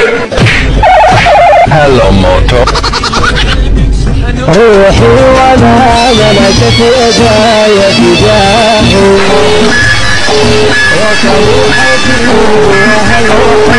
هلو موتو. روحي وما ملكت يداي فداه وكروحتي وهل